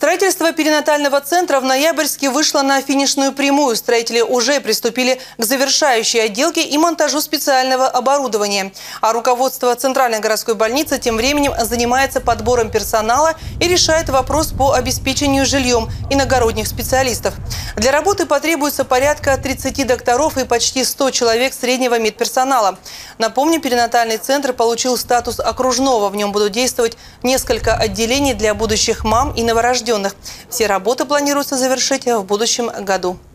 Строительство перинатального центра в Ноябрьске вышло на финишную прямую. Строители уже приступили к завершающей отделке и монтажу специального оборудования. А руководство Центральной городской больницы тем временем занимается подбором персонала и решает вопрос по обеспечению жильем иногородних специалистов. Для работы потребуется порядка 30 докторов и почти 100 человек среднего медперсонала. Напомню, перинатальный центр получил статус окружного. В нем будут действовать несколько отделений для будущих мам и новорожденных. Все работы планируется завершить в будущем году.